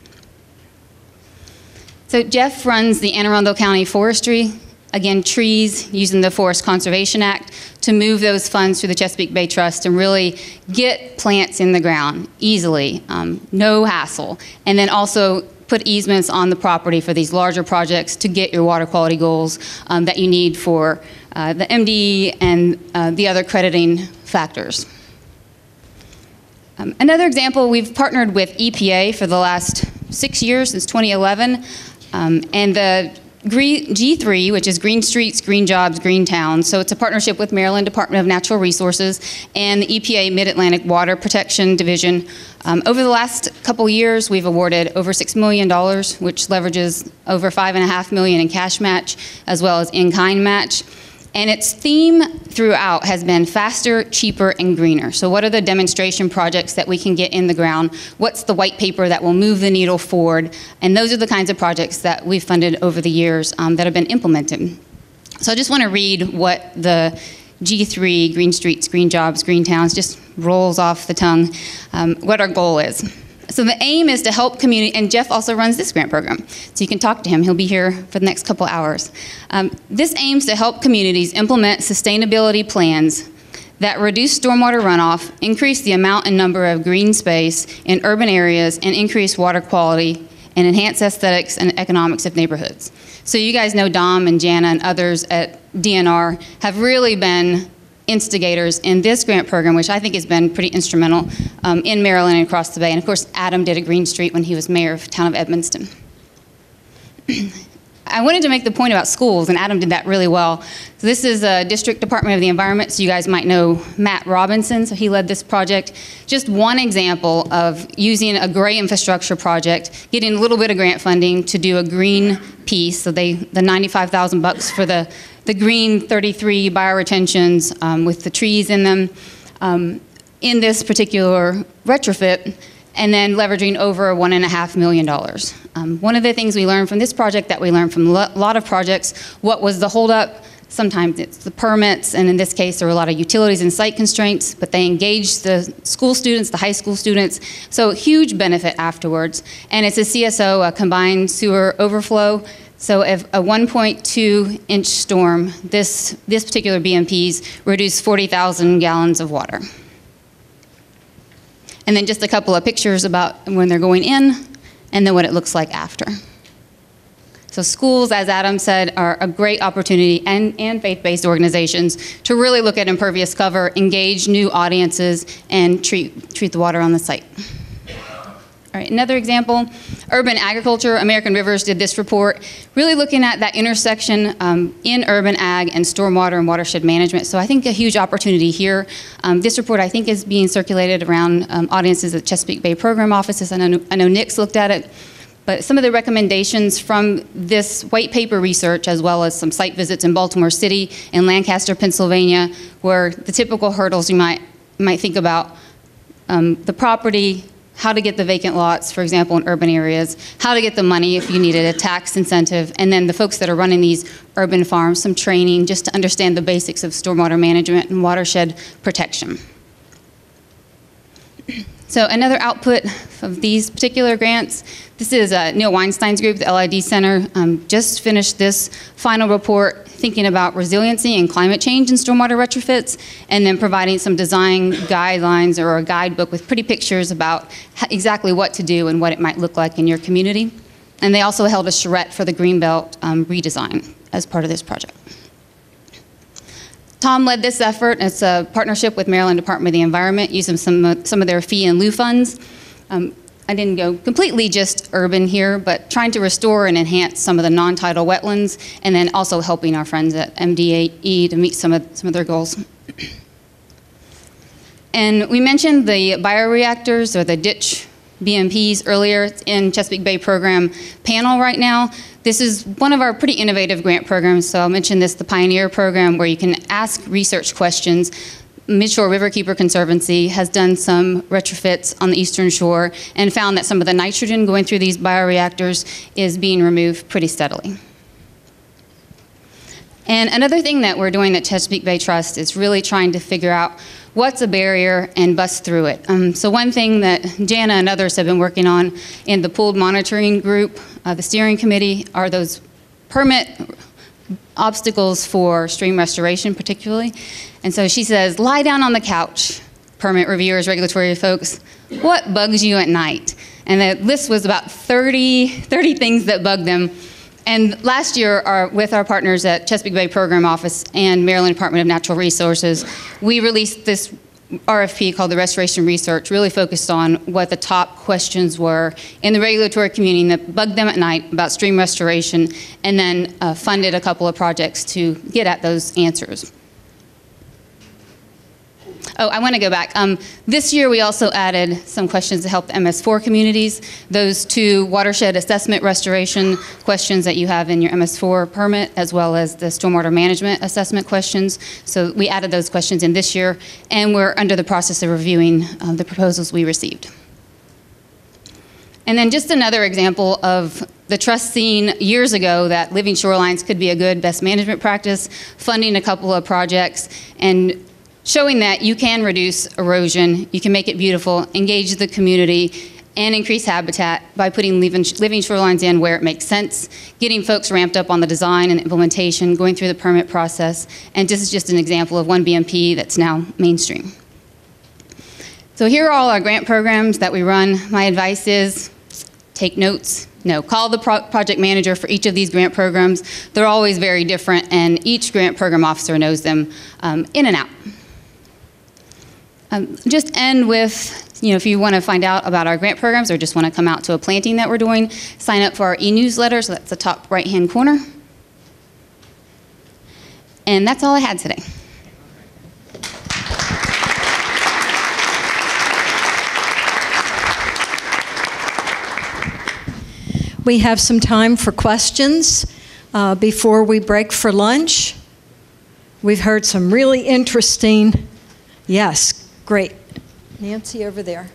So Jeff runs the Anne Arundel County Forestry, again, trees, using the Forest Conservation Act to move those funds through the Chesapeake Bay Trust and really get plants in the ground easily, um, no hassle, and then also put easements on the property for these larger projects to get your water quality goals um, that you need for uh, the M D E and uh, the other crediting factors. Um, another example, we've partnered with E P A for the last six years, since twenty eleven. Um, and the G three, which is Green Streets, Green Jobs, Green Towns. So it's a partnership with Maryland Department of Natural Resources and the E P A Mid-Atlantic Water Protection Division. Um, over the last couple years, we've awarded over six million dollars, which leverages over five and a half million in cash match, as well as in-kind match. And its theme throughout has been faster, cheaper, and greener. So what are the demonstration projects that we can get in the ground? What's the white paper that will move the needle forward? And those are the kinds of projects that we've funded over the years um, that have been implemented. So I just want to read what the G three, Green Streets, Green Jobs, Green Towns, just rolls off the tongue, um, what our goal is. So the aim is to help community, and Jeff also runs this grant program, so you can talk to him. He'll be here for the next couple hours. Um, this aims to help communities implement sustainability plans that reduce stormwater runoff, increase the amount and number of green space in urban areas, and increase water quality, and enhance aesthetics and economics of neighborhoods. So you guys know Dom and Jana and others at D N R have really been instigators in this grant program, which I think has been pretty instrumental um, in Maryland and across the Bay. And of course, Adam did at Green Street when he was mayor of the town of Edmonston. I wanted to make the point about schools, and Adam did that really well. So this is a District Department of the Environment, so you guys might know Matt Robinson, so he led this project. Just one example of using a gray infrastructure project, getting a little bit of grant funding to do a green piece, so they, the ninety-five thousand bucks for the, the green thirty-three bioretentions um, with the trees in them um, in this particular retrofit, and then leveraging over one and a half million dollars. Um, one of the things we learned from this project that we learned from a lot of projects, what was the holdup? Sometimes it's the permits, and in this case there were a lot of utilities and site constraints, but they engaged the school students, the high school students, so huge benefit afterwards. And it's a C S O, a combined sewer overflow. So if a one point two inch storm, this, this particular B M Ps reduced forty thousand gallons of water. And then just a couple of pictures about when they're going in, and then what it looks like after. So schools, as Adam said, are a great opportunity, and, and faith-based organizations, to really look at impervious cover, engage new audiences, and treat, treat the water on the site. All right, another example, urban agriculture. American Rivers did this report, really looking at that intersection um, in urban ag and stormwater and watershed management. So I think a huge opportunity here. Um, this report, I think, is being circulated around um, audiences at Chesapeake Bay program offices. I know, I know Nick's looked at it. But some of the recommendations from this white paper research, as well as some site visits in Baltimore City and Lancaster, Pennsylvania, were the typical hurdles you might, might think about. Um, the property, how to get the vacant lots, for example, in urban areas, how to get the money if you needed a tax incentive, and then the folks that are running these urban farms, some training just to understand the basics of stormwater management and watershed protection. So another output of these particular grants, this is uh, Neil Weinstein's group, the L I D Center, um, just finished this final report thinking about resiliency and climate change in stormwater retrofits, and then providing some design guidelines or a guidebook with pretty pictures about exactly what to do and what it might look like in your community. And they also held a charrette for the Greenbelt um, redesign as part of this project. Tom led this effort. It's a partnership with Maryland Department of the Environment, using some, some of their fee and lieu funds. Um, I didn't go completely just urban here, but trying to restore and enhance some of the non-tidal wetlands, and then also helping our friends at M D A E to meet some of, some of their goals. And we mentioned the bioreactors, or the ditch B M Ps earlier. It's in Chesapeake Bay program panel right now. This is one of our pretty innovative grant programs. So I'll mention this, the Pioneer program, where you can ask research questions. Midshore Riverkeeper Conservancy has done some retrofits on the eastern shore and found that some of the nitrogen going through these bioreactors is being removed pretty steadily. And another thing that we're doing at Chesapeake Bay Trust is really trying to figure out what's a barrier and bust through it. Um, so one thing that Jana and others have been working on in the pooled monitoring group, uh, the steering committee, are those permit obstacles for stream restoration particularly. And so she says, lie down on the couch, permit reviewers, regulatory folks, what bugs you at night? And the list was about thirty, thirty things that bug them. And last year, our, with our partners at Chesapeake Bay Program Office and Maryland Department of Natural Resources, we released this R F P called the Restoration Research, really focused on what the top questions were in the regulatory community that bugged them at night about stream restoration, and then uh, funded a couple of projects to get at those answers. Oh, I want to go back. Um, this year we also added some questions to help the M S four communities. Those two watershed assessment restoration questions that you have in your M S four permit, as well as the stormwater management assessment questions. So we added those questions in this year, and we're under the process of reviewing uh, the proposals we received. And then just another example of the trust seen years ago that living shorelines could be a good best management practice, funding a couple of projects, and showing that you can reduce erosion, you can make it beautiful, engage the community, and increase habitat by putting living, living shorelines in where it makes sense, getting folks ramped up on the design and implementation, going through the permit process. And this is just an example of one B M P that's now mainstream. So here are all our grant programs that we run. My advice is take notes. No, call the pro project manager for each of these grant programs. They're always very different, and each grant program officer knows them um, in and out. Um, just end with, you know, if you want to find out about our grant programs or just want to come out to a planting that we're doing, sign up for our e-newsletter, so that's the top right-hand corner. And that's all I had today. We have some time for questions uh, before we break for lunch. We've heard some really interesting, yes, great. Nancy over there.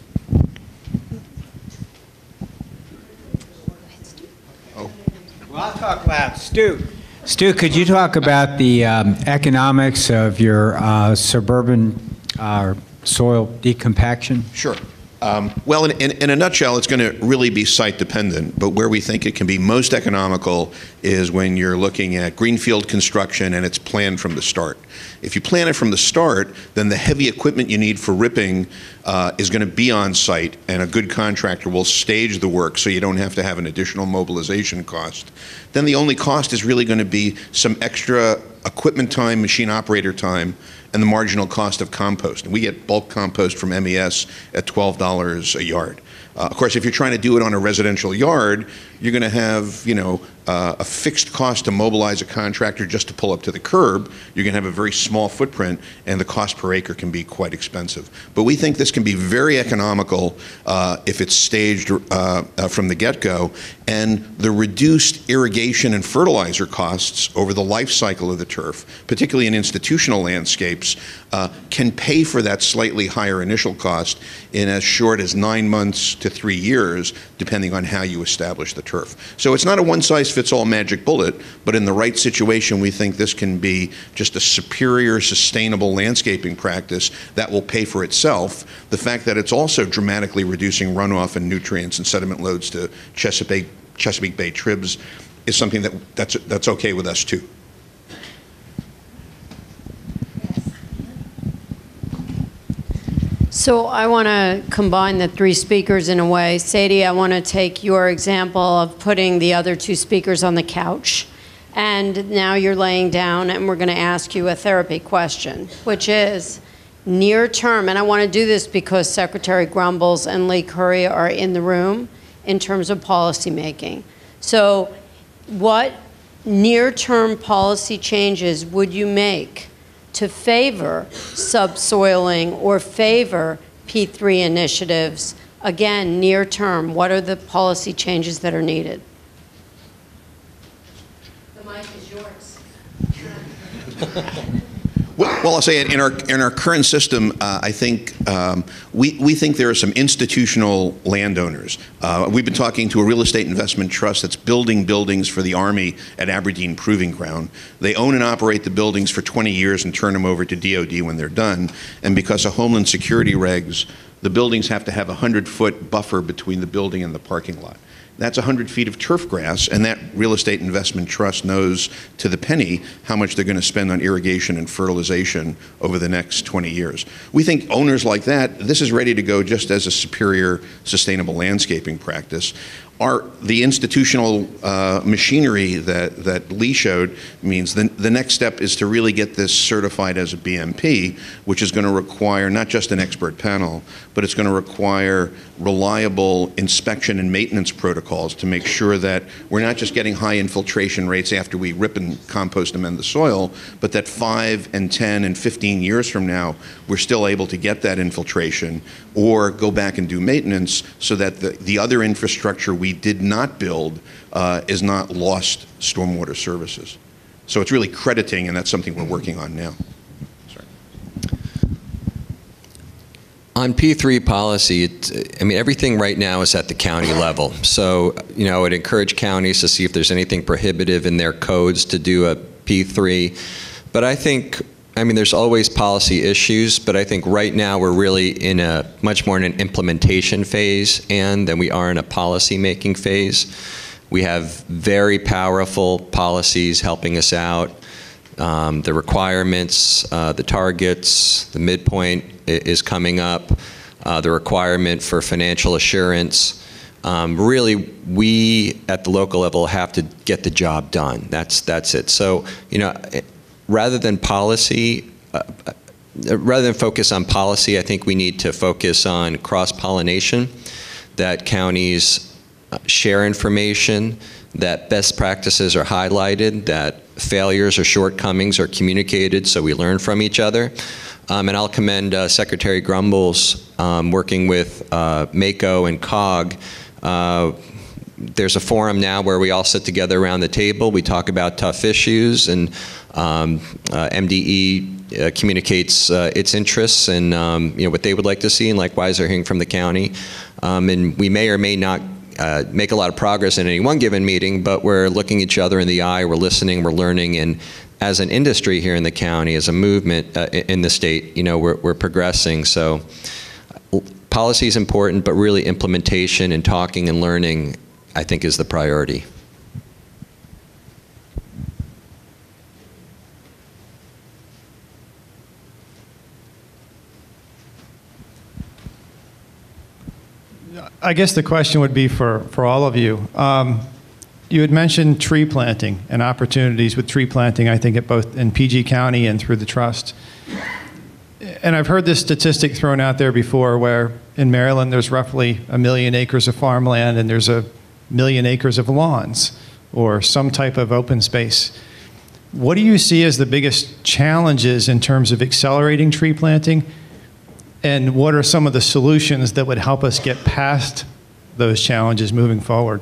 Oh. Well, I'll talk loud. Stu. Stu, could you talk about the um, economics of your uh, suburban uh, soil decompaction? Sure. Um, well, in, in, in a nutshell, it's going to really be site dependent, but where we think it can be most economical is when you're looking at greenfield construction and it's planned from the start. If you plan it from the start, then the heavy equipment you need for ripping uh, is going to be on site, and a good contractor will stage the work so you don't have to have an additional mobilization cost. Then the only cost is really going to be some extra equipment time, machine operator time, and the marginal cost of compost. And we get bulk compost from M E S at twelve dollars a yard. Uh, of course, if you're trying to do it on a residential yard, you're going to have, you know, uh, a fixed cost to mobilize a contractor just to pull up to the curb. You're going to have a very small footprint, and the cost per acre can be quite expensive. But we think this can be very economical uh, if it's staged uh, uh, from the get-go, and the reduced irrigation and fertilizer costs over the life cycle of the turf, particularly in institutional landscapes, uh, can pay for that slightly higher initial cost in as short as nine months to three years, depending on how you establish the turf. So it's not a one-size one-size-fits-all magic bullet, but in the right situation, we think this can be just a superior, sustainable landscaping practice that will pay for itself. The fact that it's also dramatically reducing runoff and nutrients and sediment loads to Chesapeake, Chesapeake Bay tribs is something that that's, that's okay with us too. So I want to combine the three speakers in a way. Sadie, I want to take your example of putting the other two speakers on the couch. And now you're laying down, and we're going to ask you a therapy question, which is near term. And I want to do this because Secretary Grumbles and Lee Curry are in the room in terms of policy making. So what near-term policy changes would you make to favor subsoiling or favor P three initiatives? Again, near term, what are the policy changes that are needed? The mic is yours. Well, well, I'll say it, in our, in our current system, uh, I think um, we, we think there are some institutional landowners. Uh, we've been talking to a real estate investment trust that's building buildings for the Army at Aberdeen Proving Ground. They own and operate the buildings for twenty years and turn them over to D O D when they're done. And because of Homeland Security regs, the buildings have to have a hundred-foot buffer between the building and the parking lot. That's one hundred feet of turf grass, and that real estate investment trust knows to the penny how much they're going to spend on irrigation and fertilization over the next twenty years. We think owners like that, this is ready to go just as a superior sustainable landscaping practice. Our, the institutional uh, machinery that, that Lee showed means the, the next step is to really get this certified as a B M P, which is going to require not just an expert panel, but it's going to require reliable inspection and maintenance protocols to make sure that we're not just getting high infiltration rates after we rip and compost amend the soil, but that five and ten and fifteen years from now, we're still able to get that infiltration or go back and do maintenance so that the, the other infrastructure we did not build uh, is not lost stormwater services. So it's really crediting, and that's something we're working on now. Sorry. On P three policy, it, I mean, everything right now is at the county level. So, you know, I would encourage counties to see if there's anything prohibitive in their codes to do a P three. But I think, I mean, there's always policy issues, but I think right now we're really in a much more in an implementation phase and than we are in a policy making phase. We have very powerful policies helping us out. Um, the requirements, uh, the targets, the midpoint is coming up, uh, the requirement for financial assurance. Um, really, we at the local level have to get the job done. That's, that's it. So, you know, rather than policy, uh, rather than focus on policy, I think we need to focus on cross-pollination, that counties share information, that best practices are highlighted, that failures or shortcomings are communicated so we learn from each other. Um, and I'll commend uh, Secretary Grumbles um, working with uh, MACO and COG. Uh, there's a forum now where we all sit together around the table, we talk about tough issues, and um, uh, M D E uh, communicates uh, its interests and um, you know, what they would like to see, and likewise they're hearing from the county. Um, and we may or may not Uh, make a lot of progress in any one given meeting, but we're looking each other in the eye, we're listening, we're learning, and as an industry here in the county, as a movement uh, in the state, you know, we're, we're progressing. So policy is important, but really implementation and talking and learning, I think, is the priority. I guess the question would be for, for all of you. Um, you had mentioned tree planting and opportunities with tree planting, I think, at both in P G County and through the trust. And I've heard this statistic thrown out there before where in Maryland there's roughly a million acres of farmland and there's a million acres of lawns or some type of open space. What do you see as the biggest challenges in terms of accelerating tree planting? And what are some of the solutions that would help us get past those challenges moving forward?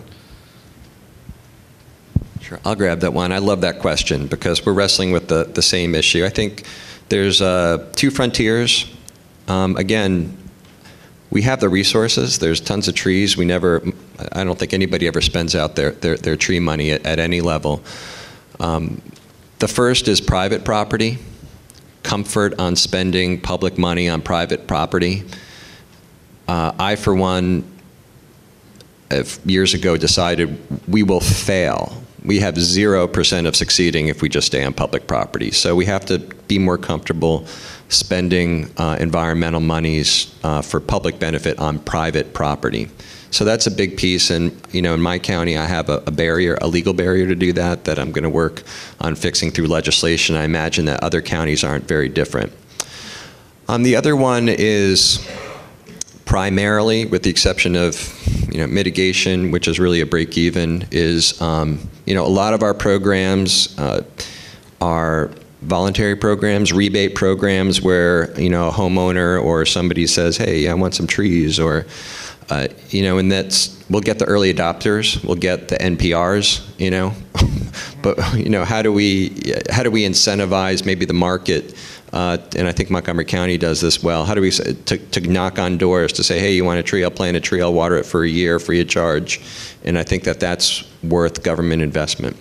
Sure, I'll grab that one. I love that question because we're wrestling with the, the same issue. I think there's uh, two frontiers. Um, again, we have the resources. There's tons of trees. We never I don't think anybody ever spends out their, their, their tree money at, at any level. Um, the first is private property. Comfort on spending public money on private property. Uh, I, for one, if years ago decided we will fail. We have zero percent of succeeding if we just stay on public property. So we have to be more comfortable spending uh, environmental monies uh, for public benefit on private property. So that's a big piece, and you know, in my county, I have a, a barrier, a legal barrier to do that, that I'm going to work on fixing through legislation. I imagine that other counties aren't very different. Um, the other one is primarily, with the exception of you know mitigation, which is really a break even, is um, you know a lot of our programs uh, are voluntary programs, rebate programs, where you know a homeowner or somebody says, "Hey, I want some trees," or uh, you know, and that's we'll get the early adopters, we'll get the N P Rs, you know, but you know how do we how do we incentivize maybe the market? Uh, and I think Montgomery County does this well. How do we, to, to knock on doors to say, hey, you want a tree, I'll plant a tree, I'll water it for a year free of charge. And I think that that's worth government investment.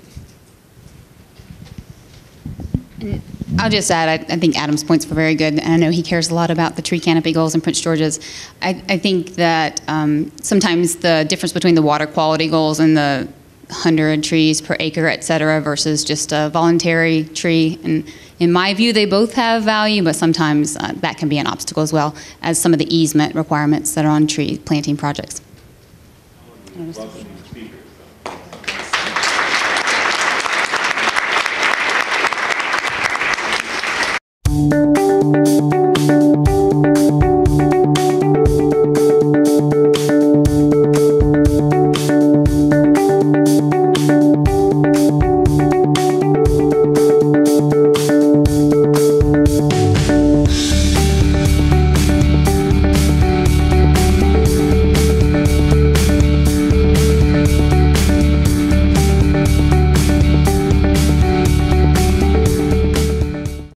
I'll just add, I, I think Adam's points were very good, and I know he cares a lot about the tree canopy goals in Prince George's. I, I think that um, sometimes the difference between the water quality goals and the one hundred trees per acre, et cetera, versus just a voluntary tree, and in my view, they both have value, but sometimes uh, that can be an obstacle as well as some of the easement requirements that are on tree planting projects.